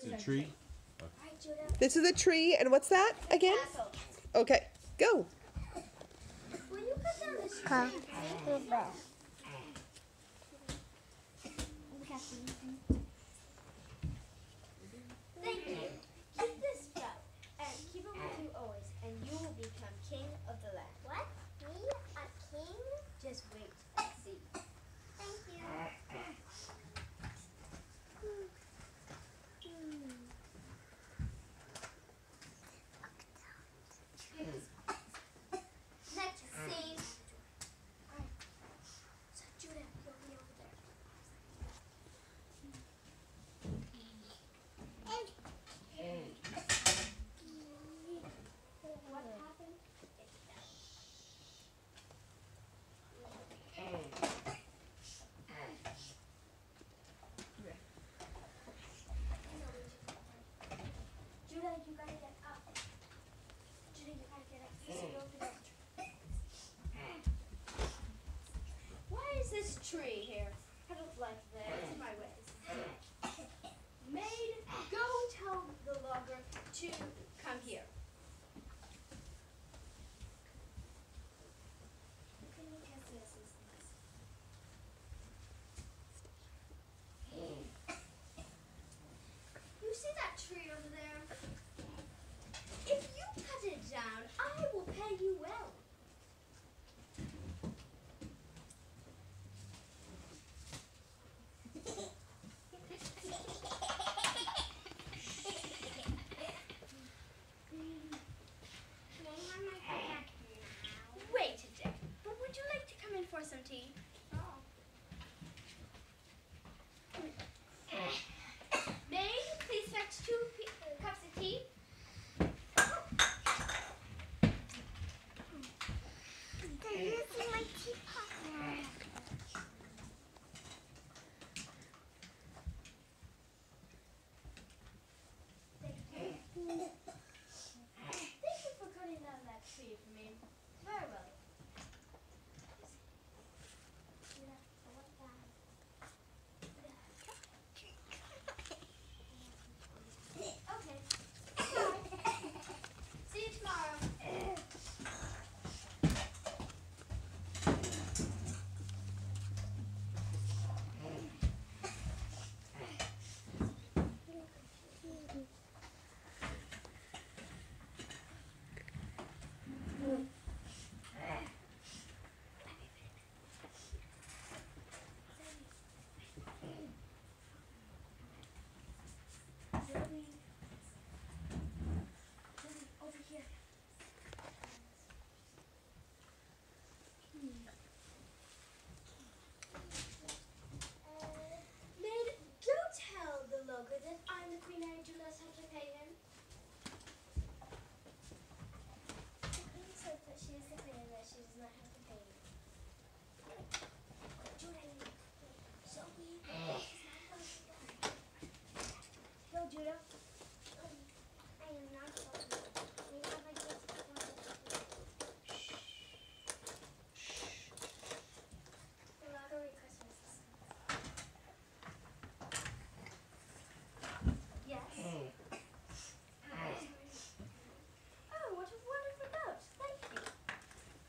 is a tree. This is a tree, and what's that again? Okay, go. When you cut down this tree, thank you. Keep this sprout and keep it with you always, and you will become king of the land. What? Me? A king? Just wait and see. Thank you. Next scene. Alright. So Judah, you'll be over there. What happened? Judah, you gotta get up. Judah, you gotta get up. This is over there. Why is this tree here? I don't like that. It's my ways. Maid, go tell the logger to come here. Can you test the assistants? You see that tree over there? If you cut it down, I will pay you well. Wait a day. But would you like to come in for some tea? Maid, please fetch 2 cups of tea. They're using my teapot. Thank you for cutting down that tree for me. Very well. Okay. Bye. See you tomorrow. Over here. Maid, go tell the logger that I'm the queen and Julius have to pay him. The queen said that she is the queen and that she does not have to pay him. Judah, so we go, Judah. I am not going to. We have a gift for the lottery Christmas. Yes. Oh, what a wonderful note. Thank you.